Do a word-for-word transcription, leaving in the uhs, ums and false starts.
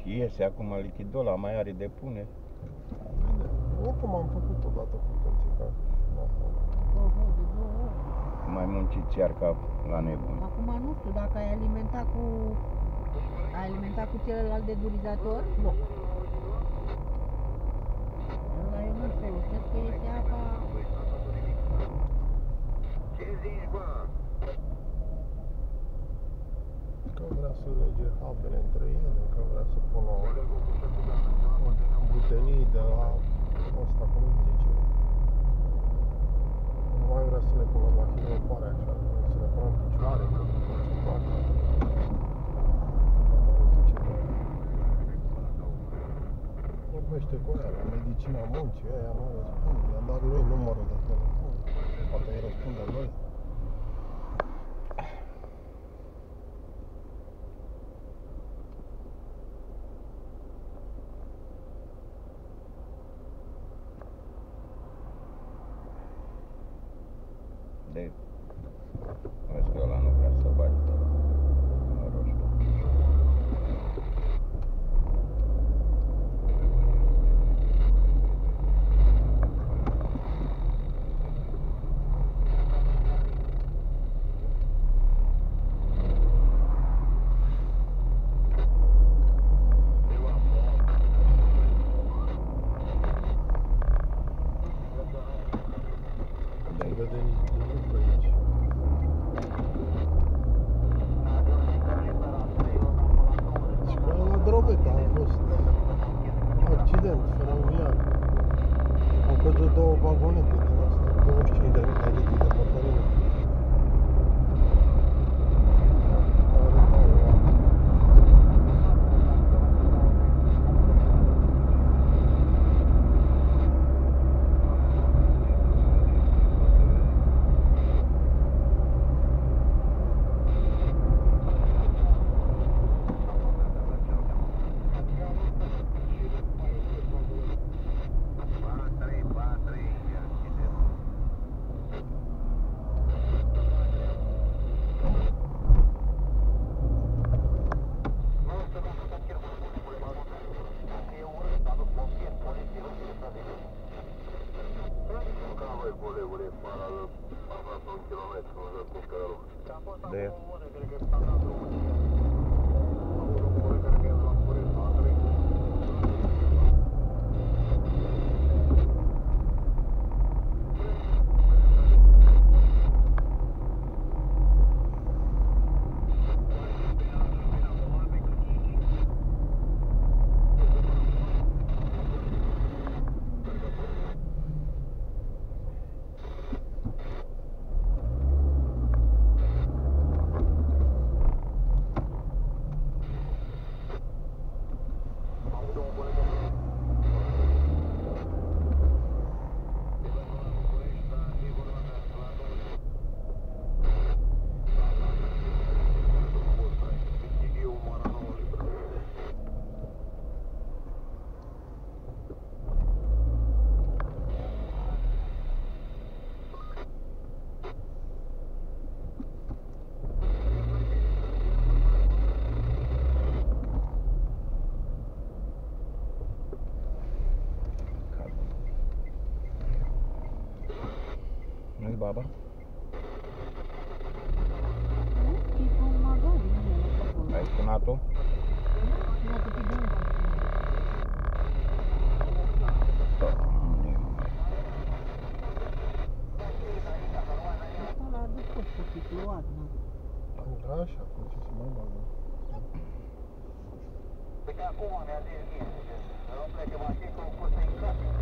Iese acum lichidul ăla, mai are de pune. Oricum am făcut odată cu tențica. Mai munciți iar ca la nebun. Acum nu știu dacă ai alimentat cu... Ai alimentat cu celălalt dedurizator? Nu. Ăla eu nu folosesc, că este apa... Că vrea să lege apele între ele, că vrea să pună o butelii de la ăsta, cum îi zice. Nu mai vrea să le pună la hidropare așa, să le pună în picioare, că nu face toate. Vorbește cu ea la medicina muncii, aia nu răspunde, i-a dat lui numărul de telefon, poate îi răspunde lui. De... Vezi că ăla nu vrea să bagi la roșu. Nu vede nici nimic pe aici. Și că la Drobeta a fost accident feroviar. Au căzut două vagonete din astea, douăzeci și cinci de mii de litri de motorină. De... Nu-i baba? Nu, e pe un magazin, nu e acolo. Ai sunat-o? Sunat-o pe drum. Asta l-a adus tot pe situat, na. Da, așa, cum ce se mai bagă. Uite acum mi-a zis, nu plece mașini, că au fost în casă.